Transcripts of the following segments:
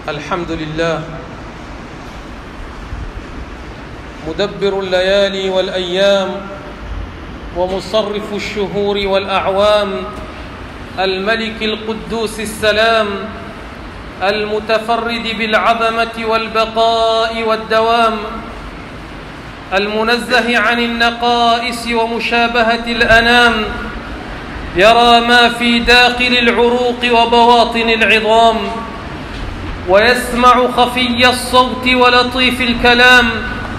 الحمد لله مدبر الليالي والأيام ومصرف الشهور والأعوام، الملك القدوس السلام، المتفرد بالعظمة والبقاء والدوام، المنزه عن النقائص ومشابهة الأنام، يرى ما في داخل العروق وبواطن العظام، ويسمع خفي الصوت ولطيف الكلام،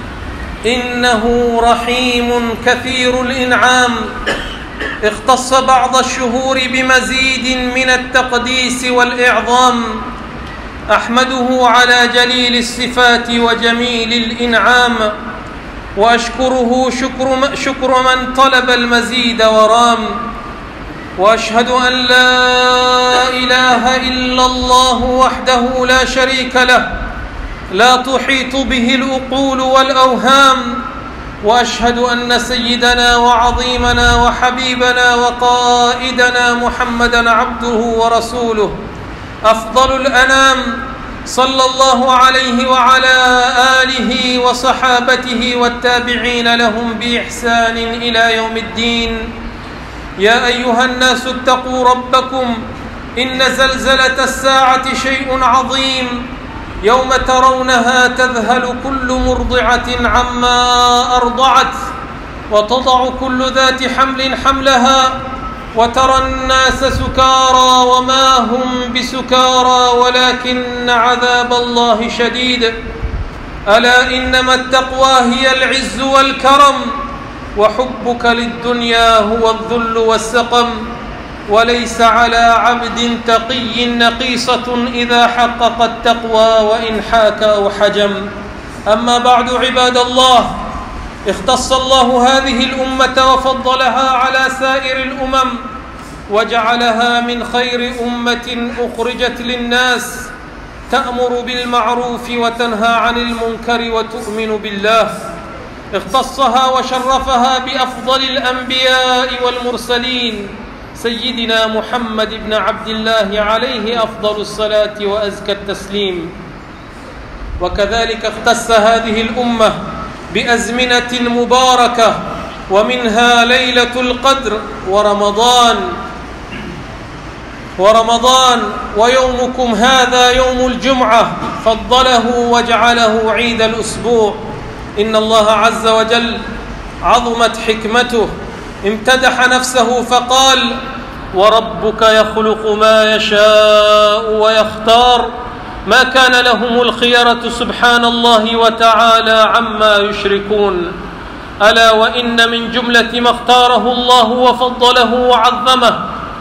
إنه رحيم كثير الإنعام. اختص بعض الشهور بمزيد من التقديس والإعظام، أحمده على جليل الصفات وجميل الإنعام، وأشكره شكر من طلب المزيد ورام، وأشهد أن لا إله إلا الله وحده لا شريك له، لا تحيط به العقول والأوهام، وأشهد أن سيدنا وعظيمنا وحبيبنا وقائدنا محمدًا عبده ورسوله أفضل الأنام، صلى الله عليه وعلى آله وصحابته والتابعين لهم بإحسان إلى يوم الدين. يا أيها الناس اتقوا ربكم، إن زلزلة الساعة شيء عظيم، يوم ترونها تذهل كل مرضعة عما أرضعت، وتضع كل ذات حمل حملها، وترى الناس سكارى وما هم بسكارى ولكن عذاب الله شديد. ألا إنما التقوى هي العز والكرم، وحبك للدنيا هو الذل والسقم، وليس على عبد تقي نقيصة إذا حقق التقوى وإن حاك أو حجم. أما بعد عباد الله، اختص الله هذه الأمة وفضلها على سائر الأمم، وجعلها من خير أمة أخرجت للناس، تأمر بالمعروف وتنهى عن المنكر وتؤمن بالله. اختصها وشرفها بأفضل الأنبياء والمرسلين، سيدنا محمد بن عبد الله عليه أفضل الصلاة وأزكى التسليم. وكذلك اختص هذه الأمة بأزمنة مباركة، ومنها ليلة القدر ورمضان، ويومكم هذا يوم الجمعة فضله وجعله عيد الأسبوع. إن الله عز وجل عظمت حكمته، امتدح نفسه فقال: وربك يخلق ما يشاء ويختار، ما كان لهم الخيرة سبحان الله وتعالى عما يشركون. ألا وإن من جملة ما اختاره الله وفضله وعظمه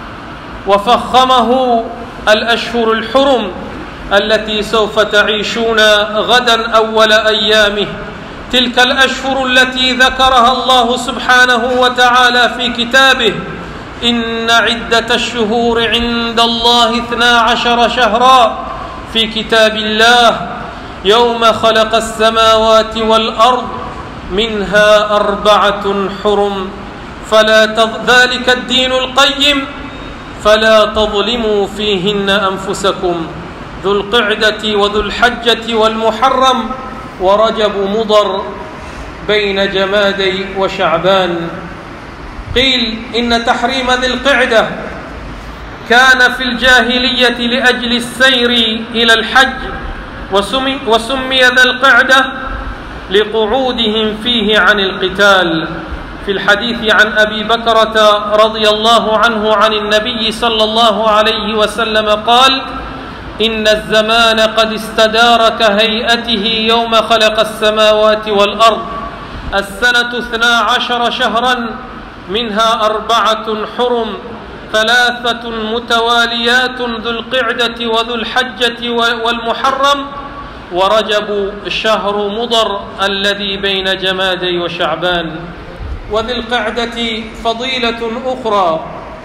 وفخمه الأشهر الحرم التي سوف تعيشون غدا أول أيامه. تلك الأشهر التي ذكرها الله سبحانه وتعالى في كتابه: إن عدة الشهور عند الله 12 شهرا في كتاب الله يوم خلق السماوات والأرض منها 4 حرم، ذلك الدين القيم فلا تظلموا فيهن أنفسكم، ذو القعدة وذو الحجة والمحرم ورجب مضر بين جمادي وشعبان. قيل إن تحريم ذي القعدة كان في الجاهلية لأجل السير إلى الحج، وسمي ذا القعدة لقعودهم فيه عن القتال. في الحديث عن أبي بكرة رضي الله عنه عن النبي صلى الله عليه وسلم قال: إن الزمان قد استدار كهيئته يوم خلق السماوات والأرض، السنة 12 شهرا منها 4 حرم، 3 متواليات، ذو القعدة وذو الحجة والمحرم، ورجب شهر مضر الذي بين جمادي وشعبان. وذي القعدة فضيلة أخرى،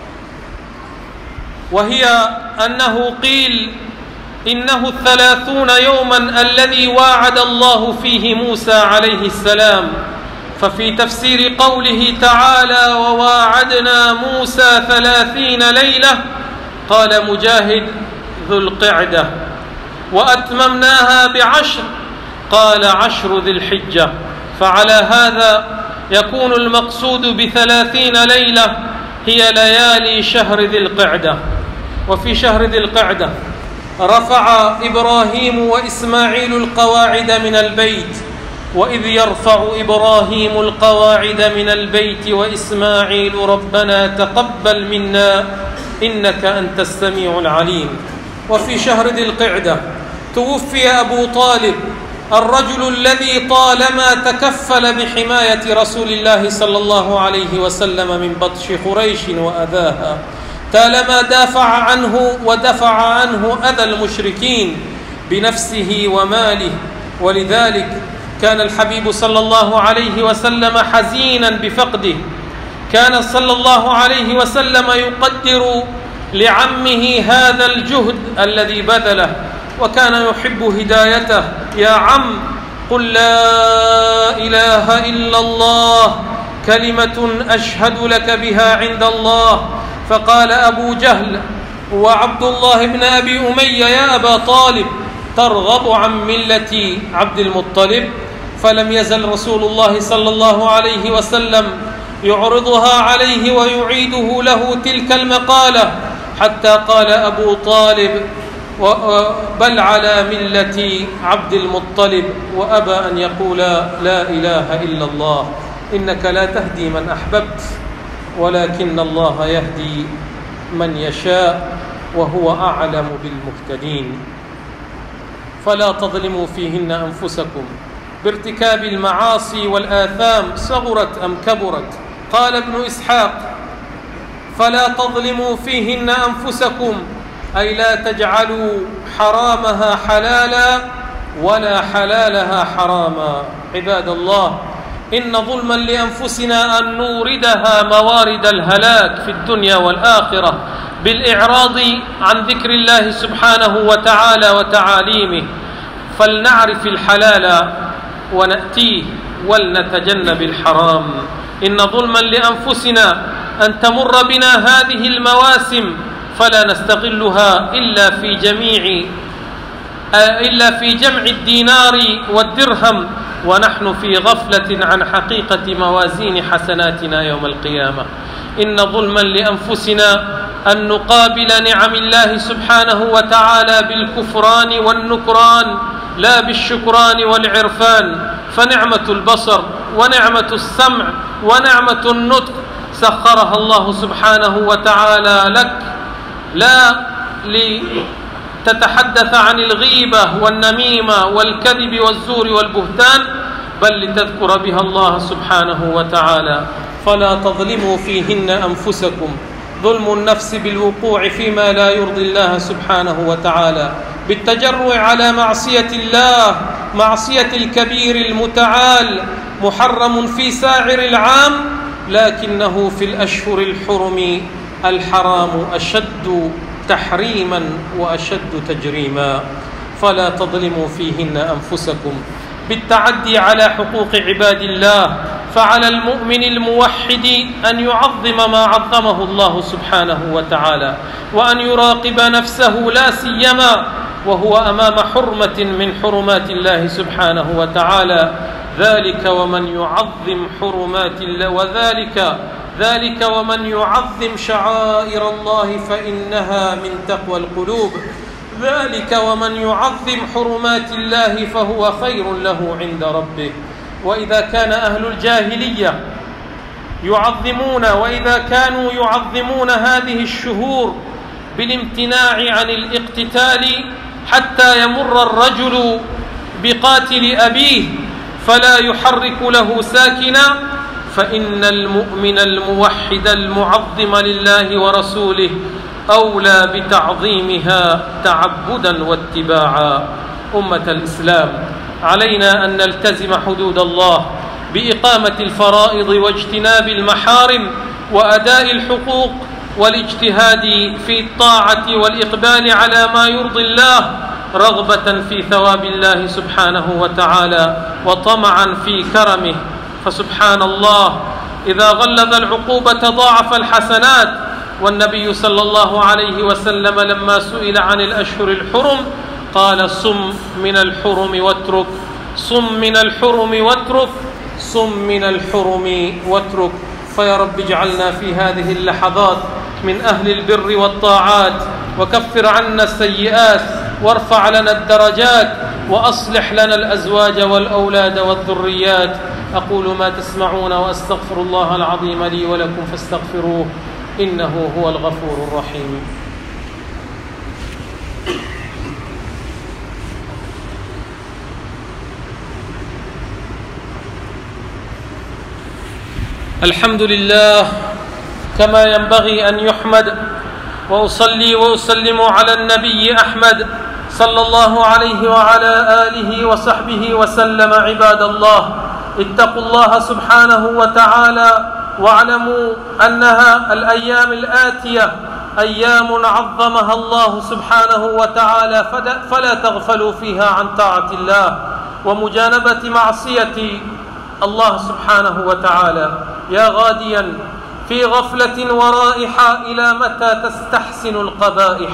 وهي أنه قيل إنه 30 يوما الذي واعد الله فيه موسى عليه السلام. ففي تفسير قوله تعالى: وواعدنا موسى 30 ليلة، قال مجاهد: ذو القعدة. وأتممناها بعشر، قال 10 ذي الحجة. فعلى هذا يكون المقصود ب30 ليلة هي ليالي شهر ذي القعدة. وفي شهر ذي القعدة رفع إبراهيم وإسماعيل القواعد من البيت، وإذ يرفع إبراهيم القواعد من البيت وإسماعيل ربنا تقبل منا إنك أنت السميع العليم. وفي شهر ذي القعدة توفي أبو طالب، الرجل الذي طالما تكفل بحماية رسول الله صلى الله عليه وسلم من بطش قريش وأذاها، طالما دافع عنه ودفع عنه أذى المشركين بنفسه وماله. ولذلك كان الحبيب صلى الله عليه وسلم حزينا بفقده، كان صلى الله عليه وسلم يقدر لعمه هذا الجهد الذي بذله، وكان يحب هدايته. يا عم قل لا إله إلا الله كلمة أشهد لك بها عند الله. فقال أبو جهل وعبد الله بن أبي أمية يا أبا طالب ترغب عن ملة عبد المطلب؟ فلم يزل رسول الله صلى الله عليه وسلم يعرضها عليه ويعيده له تلك المقالة، حتى قال أبو طالب بل على ملة عبد المطلب، وأبى أن يقول لا إله إلا الله. إنك لا تهدي من أحببت ولكن الله يهدي من يشاء وهو أعلم بالمهتدين. فلا تظلموا فيهن أنفسكم بارتكاب المعاصي والآثام صغرت أم كبرت. قال ابن إسحاق فلا تظلموا فيهن أنفسكم، أي لا تجعلوا حرامها حلالا ولا حلالها حراما. عباد الله، إن ظلما لأنفسنا أن نوردها موارد الهلاك في الدنيا والآخرة بالإعراض عن ذكر الله سبحانه وتعالى وتعاليمه. فلنعرف الحلال ونأتيه ولنتجنب الحرام. إن ظلما لأنفسنا أن تمر بنا هذه المواسم فلا نستغلها إلا في جمع الدينار والدرهم ونحن في غفلة عن حقيقة موازين حسناتنا يوم القيامة. إن ظلما لأنفسنا أن نقابل نعم الله سبحانه وتعالى بالكفران والنكران لا بالشكران والعرفان. فنعمة البصر ونعمة السمع ونعمة النطق سخرها الله سبحانه وتعالى لك، لا لتتحدث عن الغيبة والنميمة والكذب والزور والبهتان، بل لتذكر بها الله سبحانه وتعالى. فلا تظلموا فيهن أنفسكم، ظلم النفس بالوقوع فيما لا يرضي الله سبحانه وتعالى، بالتجرع على معصية الله، معصية الكبير المتعال، محرم في سائر العام لكنه في الأشهر الحرم الحرام أشد تحريما وأشد تجريما. فلا تظلموا فيهن أنفسكم بالتعدي على حقوق عباد الله. فعلى المؤمن الموحد أن يعظم ما عظمه الله سبحانه وتعالى، وأن يراقب نفسه لا سيما وهو أمام حرمة من حرمات الله سبحانه وتعالى. ذلك ومن يعظم حرمات الله ذلك ومن يعظم شعائر الله فإنها من تقوى القلوب. ذلك ومن يعظم حرمات الله فهو خير له عند ربه. وإذا كان أهل الجاهلية كانوا يعظمون هذه الشهور بالامتناع عن الاقتتال حتى يمر الرجل بقاتل أبيه فلا يحرك له ساكنا، فإن المؤمن الموحد المعظم لله ورسوله أولى بتعظيمها تعبدا واتباعا. أمة الإسلام، علينا أن نلتزم حدود الله بإقامة الفرائض واجتناب المحارم وأداء الحقوق والاجتهاد في الطاعة والإقبال على ما يرضي الله رغبة في ثواب الله سبحانه وتعالى وطمعا في كرمه. فسبحان الله، إذا غلظ العقوبة ضاعف الحسنات. والنبي صلى الله عليه وسلم لما سئل عن الأشهر الحرم قال صم من الحرم واترك، صم من الحرم واترك، صم من الحرم واترك. فيا رب اجعلنا في هذه اللحظات من أهل البر والطاعات، وكفر عنا السيئات، وارفع لنا الدرجات، وأصلح لنا الأزواج والأولاد والذريات. أقول ما تسمعون وأستغفر الله العظيم لي ولكم فاستغفروه إنه هو الغفور الرحيم. الحمد لله كما ينبغي أن يحمد، وأصلي وأسلم على النبي أحمد صلى الله عليه وعلى آله وصحبه وسلم. عباد الله، اتقوا الله سبحانه وتعالى، واعلموا أنها الأيام الآتية أيام عظمها الله سبحانه وتعالى، فلا تغفلوا فيها عن طاعة الله ومجانبة معصية الله سبحانه وتعالى. يا غاديا في غفلة ورائحة، إلى متى تستحسن القبائح؟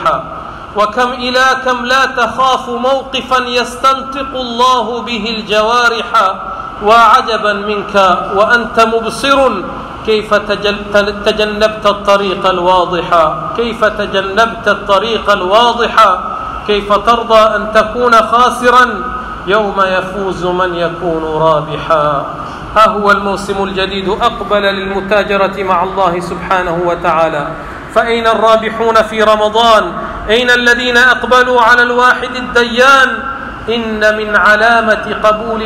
وكم لا تخاف موقفا يستنطق الله به الجوارح. وعجبا منك وأنت مبصر كيف تجنبت الطريق الواضح، كيف تجنبت الطريق الواضح. كيف ترضى أن تكون خاسرا يوم يفوز من يكون رابحا. ها هو الموسم الجديد أقبل للمتاجرة مع الله سبحانه وتعالى. فأين الرابحون في رمضان؟ أين الذين أقبلوا على الواحد الديان؟ إن من علامة قبول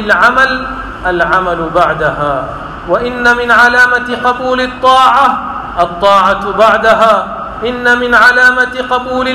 العمل بعدها، وإن من علامة قبول الطاعة بعدها، إن من علامة قبول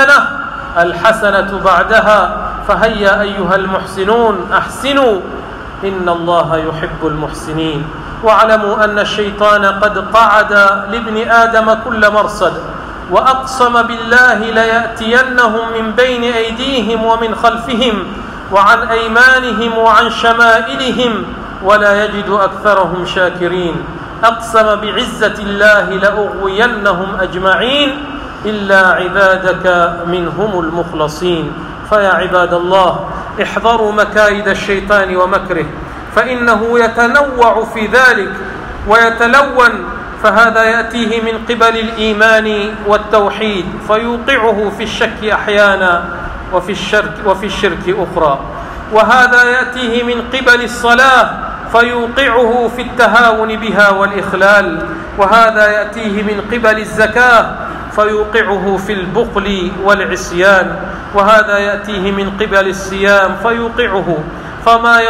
الحسنة بعدها. فهيا أيها المحسنون أحسنوا، إن الله يحب المحسنين. واعلموا أن الشيطان قد قعد لابن آدم كل مرصد، وأقسم بالله ليأتينهم من بين أيديهم ومن خلفهم وعن أيمانهم وعن شمائلهم ولا يجد أكثرهم شاكرين. أقسم بعزة الله لأغوينهم أجمعين إلا عبادك منهم المخلصين. فيا عباد الله، احذروا مكايد الشيطان ومكره، فإنه يتنوع في ذلك ويتلون. فهذا يأتيه من قبل الإيمان والتوحيد فيوقعه في الشك أحيانا وفي الشرك أخرى، وهذا يأتيه من قبل الصلاة فيوقعه في التهاون بها والإخلال، وهذا يأتيه من قبل الزكاة فيوقعه في البخل والعصيان، وهذا يأتيه من قبل الصيام فيوقعه فيما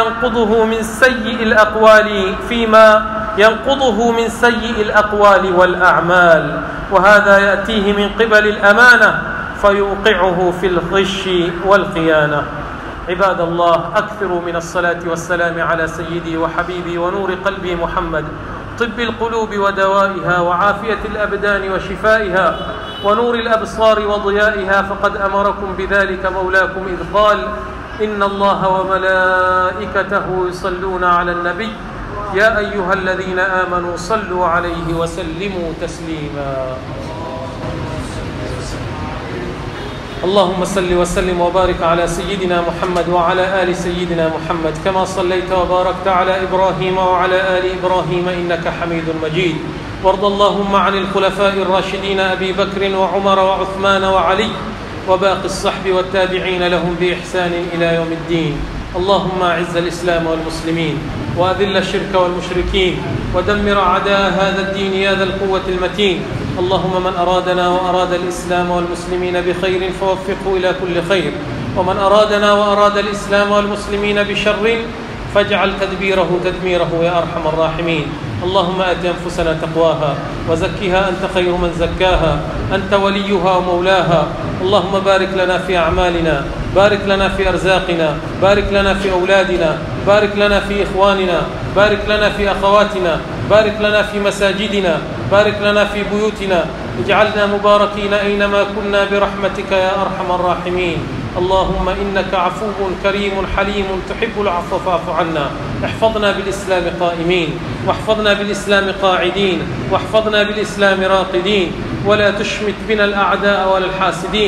ينقضه من سيء الأقوال والأعمال، وهذا يأتيه من قبل الأمانة فيوقعه في الغش والخيانة. عباد الله، أكثروا من الصلاة والسلام على سيدي وحبيبي ونور قلبي محمد، طب القلوب ودوائها وعافية الأبدان وشفائها ونور الأبصار وضيائها. فقد أمركم بذلك مولاكم إذ قال: إن الله وملائكته يصلون على النبي يا أيها الذين آمنوا صلوا عليه وسلموا تسليما. اللهم صل وسلم وبارك على سيدنا محمد وعلى آل سيدنا محمد كما صليت وباركت على إبراهيم وعلى آل إبراهيم إنك حميد مجيد. وارض اللهم عن الخلفاء الراشدين أبي بكر وعمر وعثمان وعلي وباقي الصحب والتابعين لهم بإحسان إلى يوم الدين. اللهم أعز الإسلام والمسلمين وأذل الشرك والمشركين ودمر أعداء هذا الدين يا ذا القوة المتين. اللهم من أرادنا وأراد الإسلام والمسلمين بخير فوفقه إلى كل خير، ومن أرادنا وأراد الإسلام والمسلمين بشر فاجعل تدميره يا أرحم الراحمين. اللهم آت أنفسنا تقواها وزكها أنت خير من زكاها، أنت وليها ومولاها. اللهم بارك لنا في أعمالنا، بارك لنا في أرزاقنا، بارك لنا في أولادنا، بارك لنا في إخواننا، بارك لنا في أخواتنا، بارك لنا في مساجدنا، بارك لنا في بيوتنا. اجعلنا مباركين أينما كنا برحمتك يا أرحم الراحمين. اللهم إنك عفو كريم حليم تحب العفو فاعف عنا. احفظنا بالإسلام قائمين، واحفظنا بالإسلام قاعدين، واحفظنا بالإسلام راقدين، ولا تشمت بنا الأعداء ولا الحاسدين.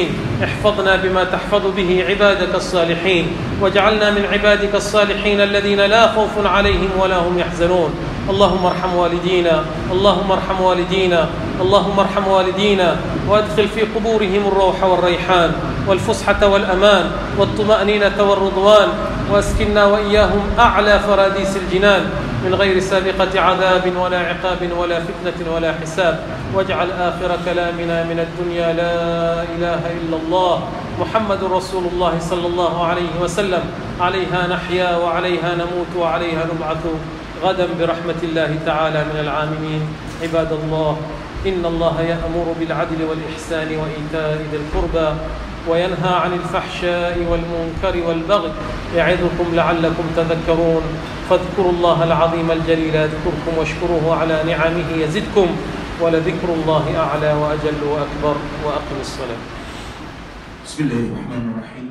احفظنا بما تحفظ به عبادك الصالحين، واجعلنا من عبادك الصالحين الذين لا خوف عليهم ولا هم يحزنون. اللهم ارحم والدينا، اللهم ارحم والدينا، اللهم ارحم والدينا، وادخل في قبورهم الروح والريحان والفسحة والأمان والطمأنينة والرضوان، واسكننا وإياهم أعلى فراديس الجنان من غير سابقة عذاب ولا عقاب ولا فتنة ولا حساب. واجعل آخر كلامنا من الدنيا لا إله إلا الله محمد رسول الله صلى الله عليه وسلم. عليها نحيا وعليها نموت وعليها نبعث غدا برحمة الله تعالى من العاملين. عباد الله، إن الله يأمر بالعدل والإحسان وإيتاء ذي القربى وينهى عن الفحشاء والمنكر والبغي يعظكم لعلكم تذكرون. فاذكروا الله العظيم الجليل يذكركم واشكروه على نعمه يزدكم، ولذكر الله أعلى وأجل وأكبر. وأقم الصلاة. بسم الله الرحمن الرحيم.